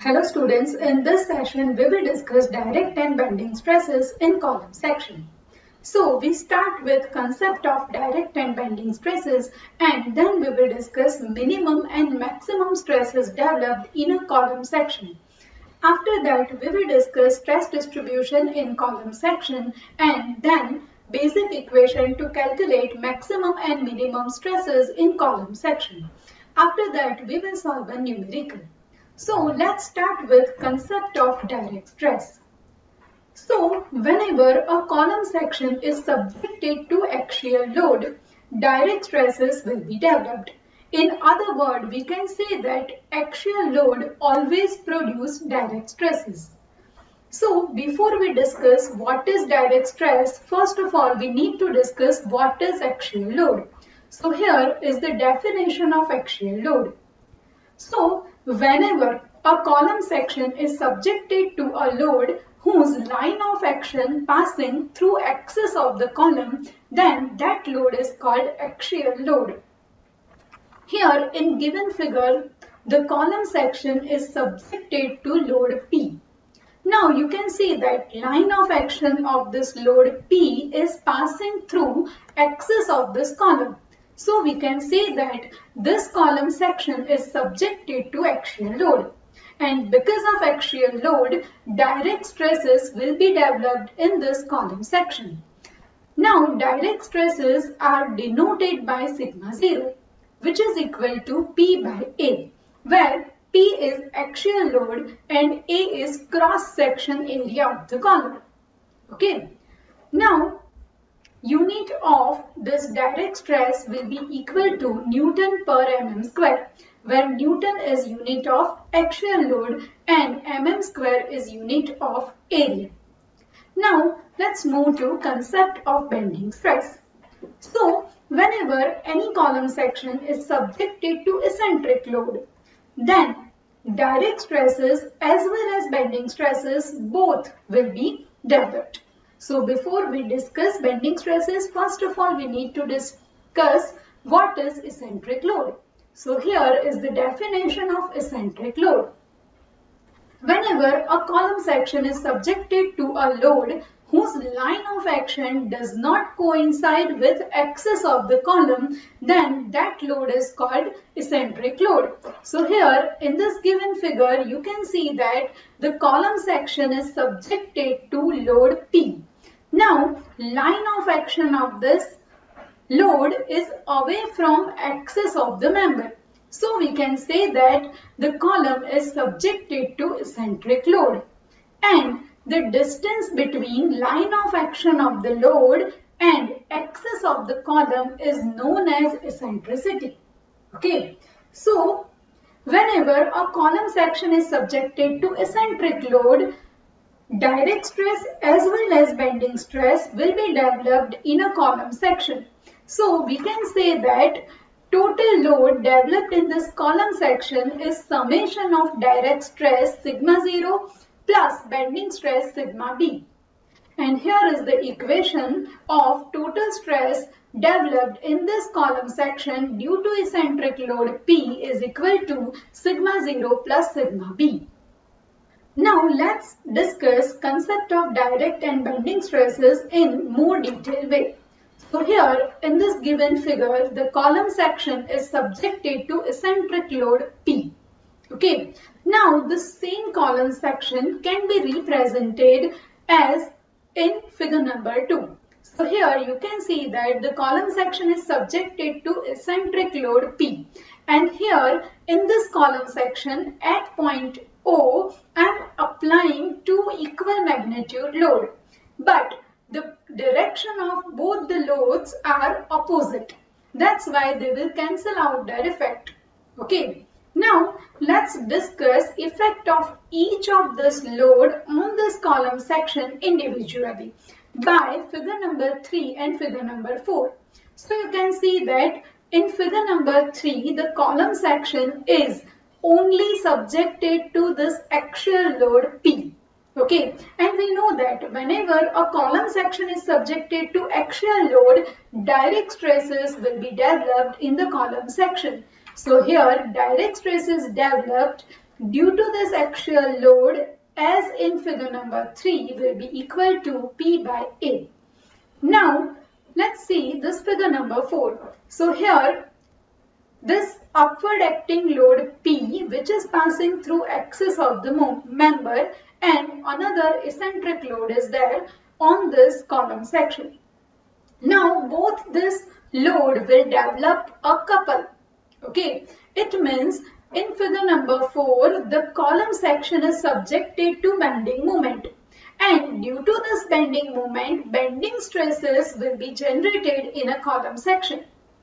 Hello students, in this session we will discuss direct and bending stresses in column section. So we start with concept of direct and bending stresses and then we will discuss minimum and maximum stresses developed in a column section. After that we will discuss stress distribution in column section and then basic equation to calculate maximum and minimum stresses in column section. After that we will solve a numerical. So let's start with concept of direct stress. So whenever a column section is subjected to axial load, direct stresses will be developed. In other words, we can say that axial load always produces direct stresses. So before we discuss what is direct stress, first of all we need to discuss what is axial load. So here is the definition of axial load. So, whenever a column section is subjected to a load whose line of action passing through axis of the column, then that load is called axial load. Here in given figure, the column section is subjected to load P. Now you can see that line of action of this load P is passing through axis of this column. So we can say that this column section is subjected to axial load. And because of axial load, direct stresses will be developed in this column section. Now direct stresses are denoted by sigma 0, which is equal to P by A, where P is axial load and A is cross section area of the column. Okay. Now unit of this direct stress will be equal to Newton per mm square, where Newton is unit of axial load and mm square is unit of area. Now let's move to concept of bending stress. So whenever any column section is subjected to eccentric load, then direct stresses as well as bending stresses both will be developed. So before we discuss bending stresses, first of all we need to discuss what is eccentric load. So here is the definition of eccentric load. Whenever a column section is subjected to a load whose line of action does not coincide with axis of the column, then that load is called eccentric load. So here in this given figure you can see that the column section is subjected to load P. Now line of action of this load is away from axis of the member. So we can say that the column is subjected to eccentric load and the distance between line of action of the load and axis of the column is known as eccentricity. Okay. So whenever a column section is subjected to eccentric load, direct stress as well as bending stress will be developed in a column section. So we can say that total load developed in this column section is summation of direct stress sigma 0 plus bending stress sigma b. And here is the equation of total stress developed in this column section due to eccentric load P is equal to sigma 0 plus sigma b. Now let's discuss concept of direct and bending stresses in more detailed way. So here in this given figure, the column section is subjected to eccentric load P. Okay. Now the same column section can be represented as in figure number 2. So here you can see that the column section is subjected to eccentric load P. And here in this column section at point O, I am applying two equal magnitude load, but the direction of both the loads are opposite. That's why they will cancel out their effect. Okay. Now let's discuss effect of each of this load on this column section individually by figure number 3 and figure number 4. So you can see that in figure number 3, the column section is only subjected to this axial load P. Okay, and we know that whenever a column section is subjected to axial load, direct stresses will be developed in the column section. So here direct stress is developed due to this axial load, as in figure number 3, will be equal to P by A. Now, let's see this figure number 4. So here, this upward acting load P, which is passing through axis of the member, and another eccentric load is there on this column section. Now, both this load will develop a couple. Okay, it means in figure number 4, the column section is subjected to bending moment. And due to this bending moment, bending stresses will be generated in a column section.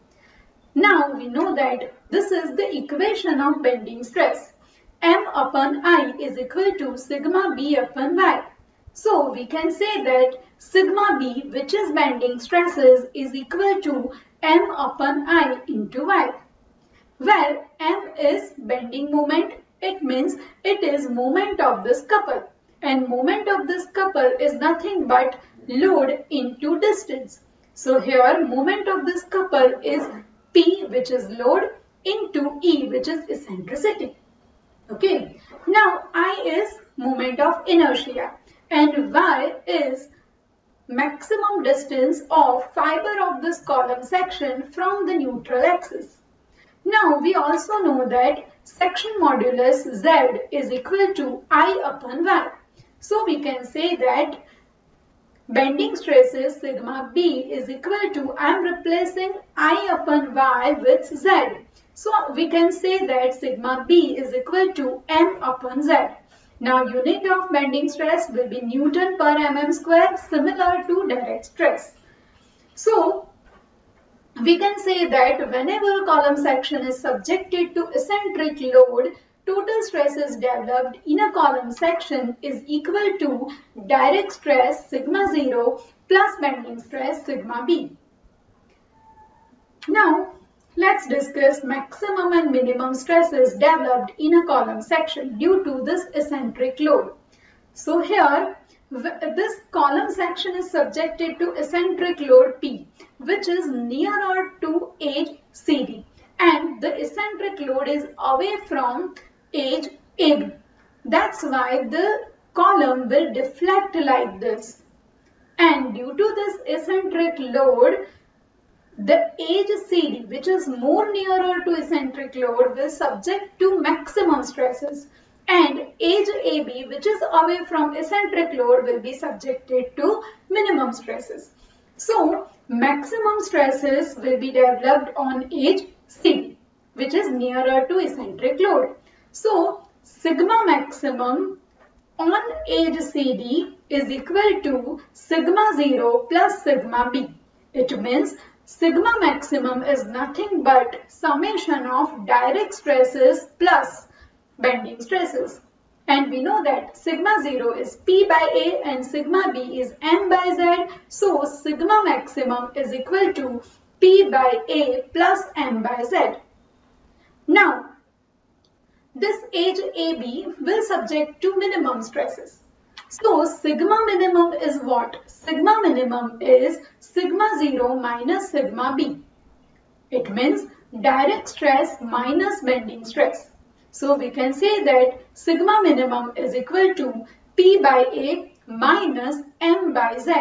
Now we know that this is the equation of bending stress. M upon I is equal to sigma B upon Y. So we can say that sigma B, which is bending stresses, is equal to M upon I into Y. Where M is bending moment, it means it is moment of this couple. And moment of this couple is nothing but load into distance. So here moment of this couple is P, which is load, into E, which is eccentricity. Okay. Now I is moment of inertia and Y is maximum distance of fiber of this column section from the neutral axis. Now we also know that section modulus Z is equal to I upon Y. So we can say that bending stresses sigma B is equal to, I am replacing I upon Y with Z. So we can say that sigma B is equal to M upon Z. Now unit of bending stress will be Newton per mm square, similar to direct stress. So we can say that whenever a column section is subjected to eccentric load, total stresses developed in a column section is equal to direct stress sigma 0 plus bending stress sigma B. Now, let's discuss maximum and minimum stresses developed in a column section due to this eccentric load. So here, this column section is subjected to eccentric load P, which is nearer to edge CD, and the eccentric load is away from edge AB. That's why the column will deflect like this. And due to this eccentric load, the edge CD, which is more nearer to eccentric load, will subject to maximum stresses. And edge AB, which is away from eccentric load, will be subjected to minimum stresses. So, maximum stresses will be developed on edge CD, which is nearer to eccentric load. So, sigma maximum on edge CD is equal to sigma 0 plus sigma B. It means sigma maximum is nothing but summation of direct stresses plus bending stresses. And we know that sigma 0 is P by A and sigma B is M by Z. So, sigma maximum is equal to P by A plus M by Z. Now, this edge AB will subject to minimum stresses. So, sigma minimum is what? Sigma minimum is sigma 0 minus sigma B. It means direct stress minus bending stress. So, we can say that sigma minimum is equal to P by A minus M by Z.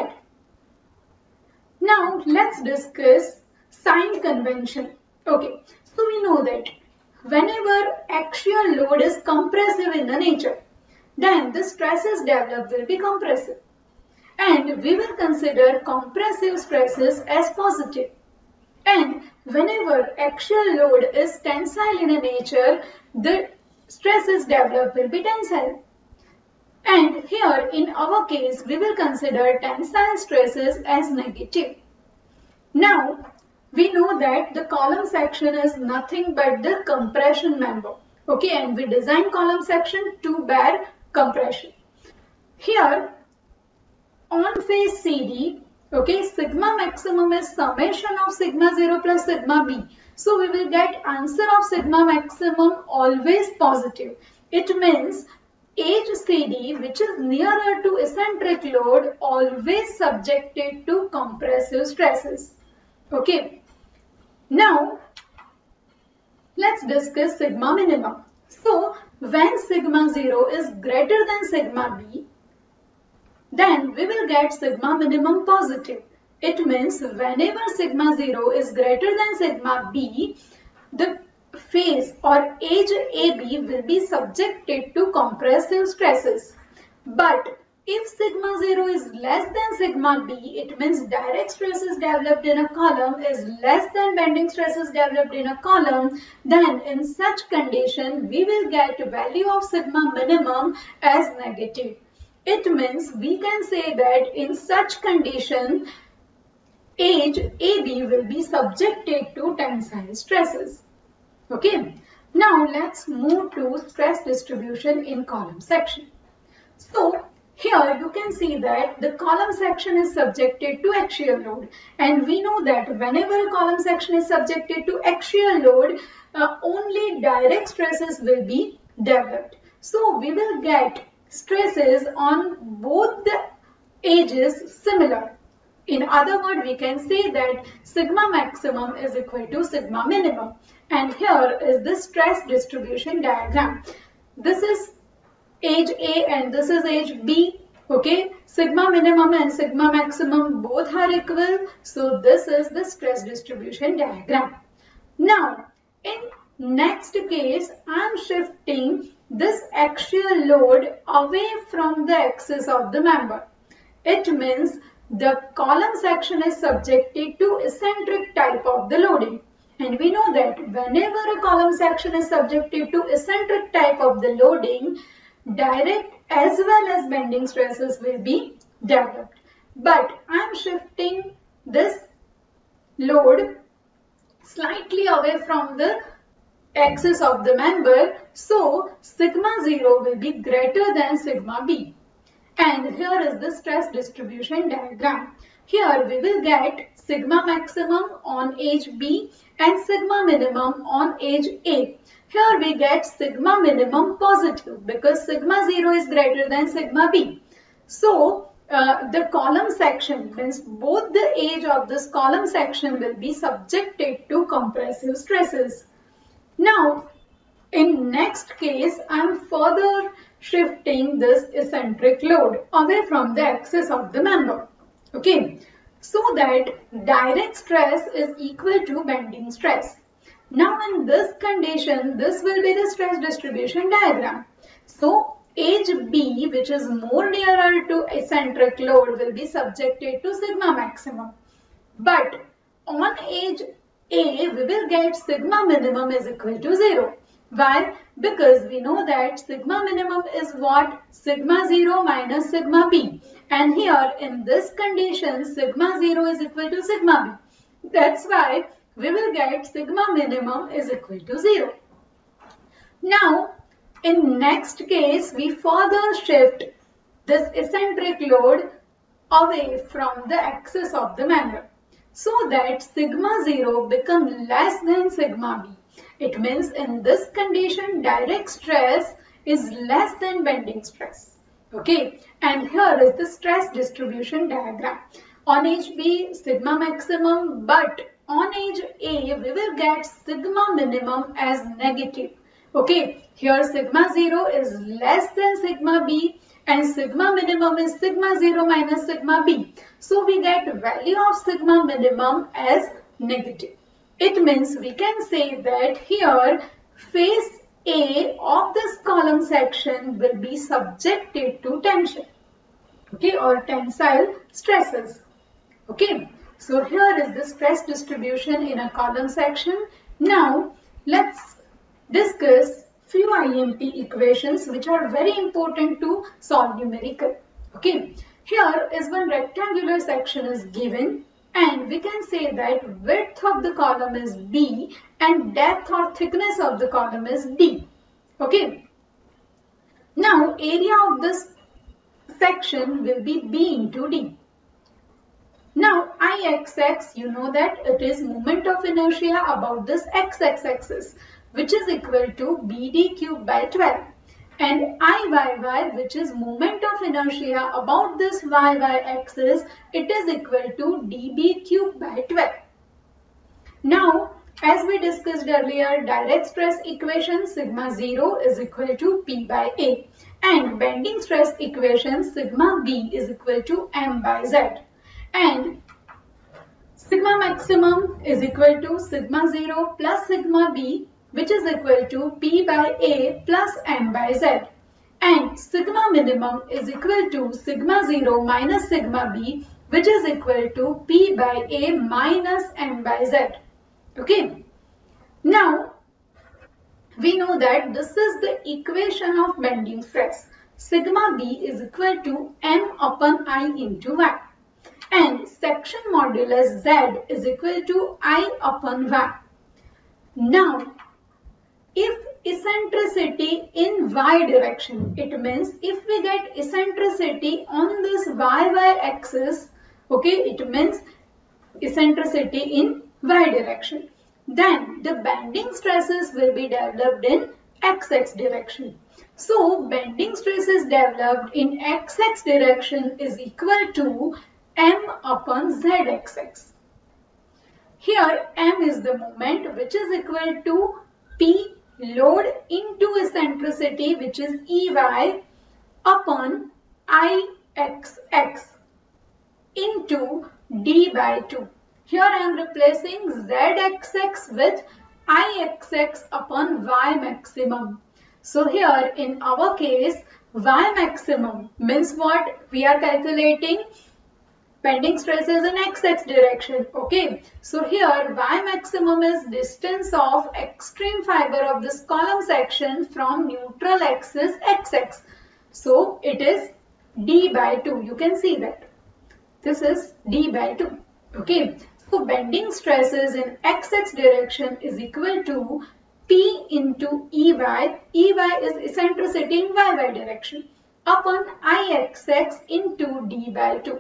Now, let's discuss sign convention. Okay, so we know that whenever axial load is compressive in the nature, then the stresses developed will be compressive. And we will consider compressive stresses as positive. And whenever axial load is tensile in a nature, the stresses developed will be tensile. And here in our case, we will consider tensile stresses as negative. Now, we know that the column section is nothing but the compression member. Okay, and we design column section to bear compression. Here, on face CD, okay, sigma maximum is summation of sigma 0 plus sigma B. So, we will get answer of sigma maximum always positive. It means edge CD, which is nearer to eccentric load, always subjected to compressive stresses. Okay. Now, let's discuss sigma minimum. So, when sigma 0 is greater than sigma b, then we will get sigma minimum positive. It means whenever sigma 0 is greater than sigma b, the phase or edge AB will be subjected to compressive stresses. But if sigma 0 is less than sigma b, it means direct stresses developed in a column is less than bending stresses developed in a column, then in such condition we will get value of sigma minimum as negative. It means we can say that in such condition edge AB will be subjected to tensile stresses. Okay, now let's move to stress distribution in column section. So here you can see that the column section is subjected to axial load, and we know that whenever a column section is subjected to axial load, only direct stresses will be developed. So we will get stresses on both the edges similar. In other words, we can say that sigma maximum is equal to sigma minimum. And here is the stress distribution diagram. This is edge A and this is edge B. Okay, sigma minimum and sigma maximum both are equal. So this is the stress distribution diagram. Now, in next case, I am shifting this axial load away from the axis of the member. It means the column section is subjected to eccentric type of the loading. And we know that whenever a column section is subjected to eccentric type of the loading, direct as well as bending stresses will be developed. But I am shifting this load slightly away from the axis of the member, so sigma 0 will be greater than sigma b. And here is the stress distribution diagram. Here we will get sigma maximum on edge B and sigma minimum on edge A. Here we get sigma minimum positive because sigma 0 is greater than sigma B. So the column section means both the edge of this column section will be subjected to compressive stresses. Now, in next case, I am further shifting this eccentric load away from the axis of the member. Okay, so that direct stress is equal to bending stress. Now, in this condition, this will be the stress distribution diagram. So, edge B, which is more nearer to eccentric load, will be subjected to sigma maximum. But on edge A, we will get sigma minimum is equal to 0. Why? Because we know that sigma minimum is what? Sigma 0 minus sigma b. And here in this condition, sigma 0 is equal to sigma b. That's why we will get sigma minimum is equal to 0. Now, in next case, we further shift this eccentric load away from the axis of the member, so that sigma 0 becomes less than sigma b. It means in this condition, direct stress is less than bending stress. Okay, and here is the stress distribution diagram. On edge B, sigma maximum, but on edge A, we will get sigma minimum as negative. Okay, here sigma 0 is less than sigma B and sigma minimum is sigma 0 minus sigma b. So we get value of sigma minimum as negative. It means we can say that here face A of this column section will be subjected to tension, okay, or tensile stresses. Okay, so here is the stress distribution in a column section. Now let's discuss few IMP equations which are very important to solve numerical. Okay, here is one rectangular section is given, and we can say that width of the column is B and depth or thickness of the column is D. Okay. Now area of this section will be B into D. Now Ixx, you know that it is moment of inertia about this x-axis, which is equal to BD cube by 12. And Iyy, which is moment of inertia about this y-axis, it is equal to dB cube by 12. Now, As we discussed earlier, direct stress equation sigma 0 is equal to P by A, and bending stress equation sigma B is equal to M by Z, and sigma maximum is equal to sigma 0 plus sigma B, which is equal to P by A plus M by Z, and sigma minimum is equal to sigma 0 minus sigma B, which is equal to P by A minus M by Z. Okay. Now, we know that this is the equation of bending stress. Sigma B is equal to M upon I into Y. And section modulus Z is equal to I upon Y. Now, if eccentricity in Y direction, it means if we get eccentricity on this YY axis, okay, it means eccentricity in Y direction, then the bending stresses will be developed in XX direction. So, bending stresses developed in XX direction is equal to M upon ZXX. Here, M is the moment, which is equal to P load into eccentricity, which is EY, upon IXX into D by 2. Here I am replacing ZXX with IXX upon Y maximum. So here in our case, Y maximum means what? We are calculating bending stresses in XX direction. Okay. So here Y maximum is distance of extreme fiber of this column section from neutral axis XX. So it is D by 2. You can see that. This is D by 2. Okay. So bending stresses in XX direction is equal to P into EY. EY is eccentricity in YY direction upon IXX into D by 2.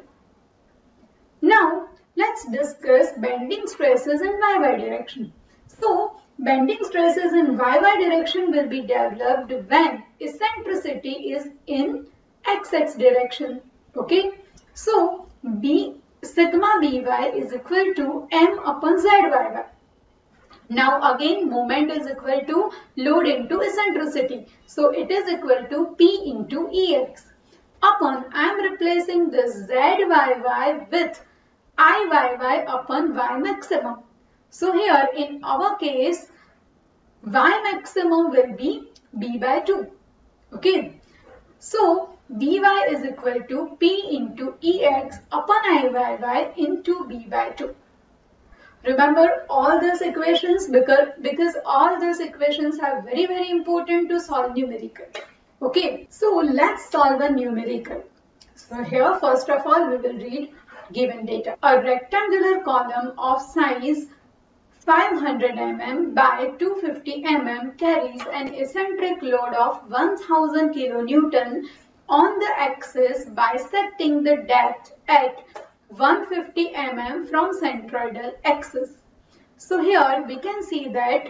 Now, let's discuss bending stresses in YY direction. So, bending stresses in YY direction will be developed when eccentricity is in XX direction. Okay. So, sigma By is equal to M upon Zyy. Now again moment is equal to load into eccentricity. So it is equal to P into Ex. Upon I am replacing this Zyy with Iyy upon Y maximum. So here in our case Y maximum will be B by 2. Okay. So By is equal to P into Ex upon Iyy into B by 2. Remember all these equations because all these equations are very important to solve numerical. Okay, so let's solve a numerical. So here first of all we will read given data. A rectangular column of size 500 mm by 250 mm carries an eccentric load of 1000 kN on the axis bisecting the depth at 150 mm from centroidal axis. So here we can see that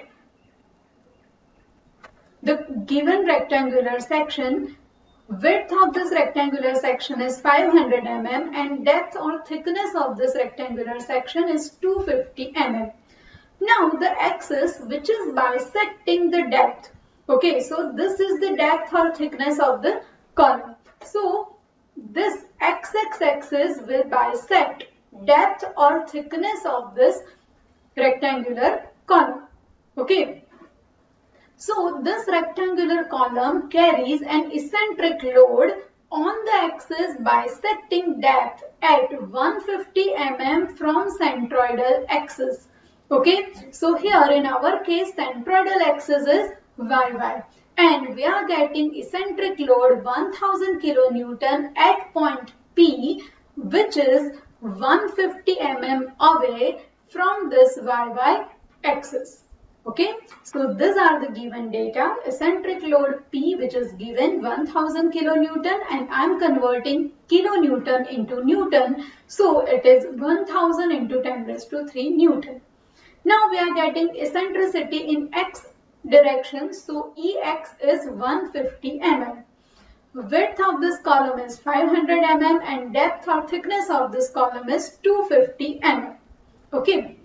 the given rectangular section, width of this rectangular section is 500 mm and depth or thickness of this rectangular section is 250 mm. Now the axis which is bisecting the depth. Okay, so this is the depth or thickness of the column. So this XX axis will bisect depth or thickness of this rectangular column. Okay. So this rectangular column carries an eccentric load on the axis bisecting depth at 150 mm from centroidal axis. Okay. So here in our case centroidal axis is YY. And we are getting eccentric load 1000 kN at point P, which is 150 mm away from this YY axis. Okay, so these are the given data. Eccentric load P, which is given 1000 kN, and I am converting kilonewton into Newton. So it is 1000 into 10 raised to 3 Newton. Now we are getting eccentricity in X direction, so Ex is 150 mm. Width of this column is 500 mm and depth or thickness of this column is 250 mm. Okay.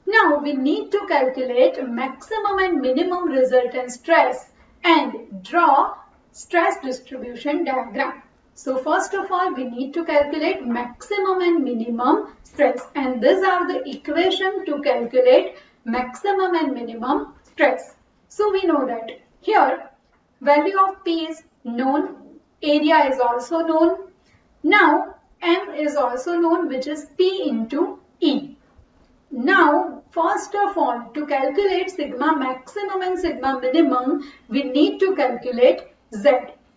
Now we need to calculate maximum and minimum resultant stress and draw stress distribution diagram. So first of all, we need to calculate maximum and minimum stress, and these are the equation to calculate maximum and minimum stress. So we know that here value of P is known, area is also known. Now M is also known, which is P into E. Now, first of all, to calculate sigma maximum and sigma minimum, we need to calculate Z.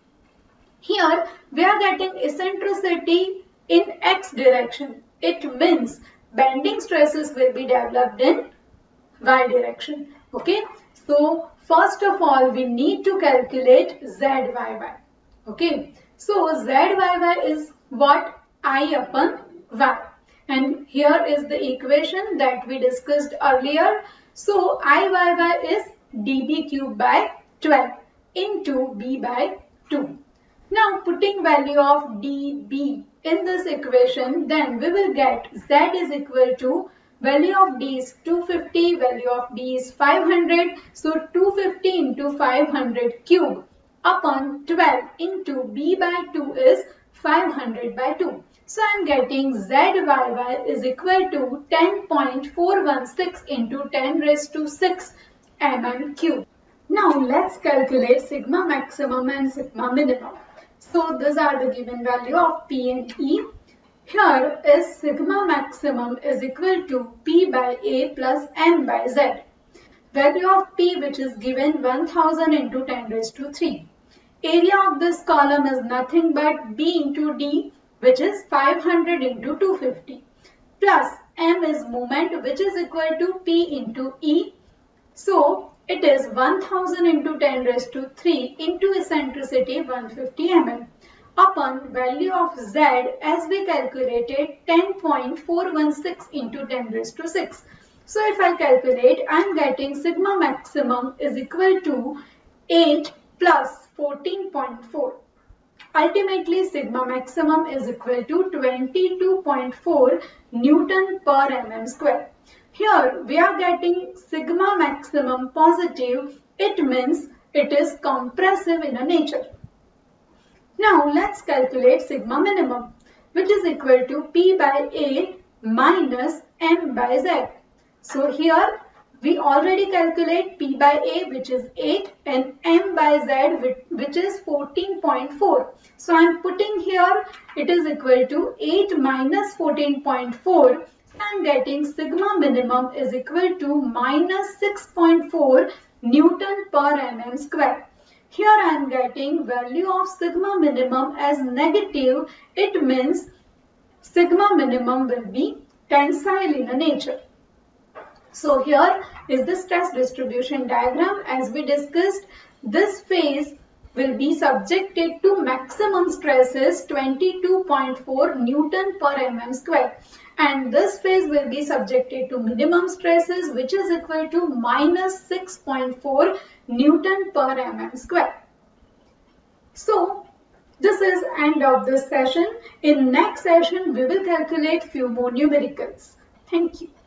Here, we are getting eccentricity in X direction. It means bending stresses will be developed in Y direction. Okay. So, first of all, we need to calculate ZYY. Okay. So, ZYY is what? I upon Y. And here is the equation that we discussed earlier. So Iyy is dB cube by 12 into B by 2. Now putting value of dB in this equation, then we will get Z is equal to value of D is 250, value of B is 500. So 250 into 500 cube upon 12 into B by 2 is 500 by 2. So I am getting ZYY is equal to 10.416 into 10 raised to 6 mm cube. Now let's calculate sigma maximum and sigma minimum. So these are the given value of P and E. Here is sigma maximum is equal to P by A plus M by Z. Value of P, which is given 1000 into 10 raised to 3. Area of this column is nothing but B into D, which is 500 into 250, plus M is moment, which is equal to P into E. So it is 1000 into 10 raised to 3 into eccentricity 150 mm upon value of Z, as we calculated 10.416 into 10 raised to 6. So if I calculate, I am getting sigma maximum is equal to 8 plus 14.4. Ultimately, sigma maximum is equal to 22.4 Newton per mm square. Here we are getting sigma maximum positive. It means it is compressive in a nature. Now let's calculate sigma minimum, which is equal to P by A minus M by Z. So here we already calculate P by A, which is 8, and M by Z, which is 14.4. So I am putting here it is equal to 8 minus 14.4. I am getting sigma minimum is equal to minus 6.4 Newton per mm square. Here I am getting value of sigma minimum as negative. It means sigma minimum will be tensile in a nature. So here is the stress distribution diagram. As we discussed, this phase will be subjected to maximum stresses 22.4 Newton per mm square, and this phase will be subjected to minimum stresses, which is equal to minus 6.4 Newton per mm square. So this is end of this session. In next session we will calculate few more numericals. Thank you.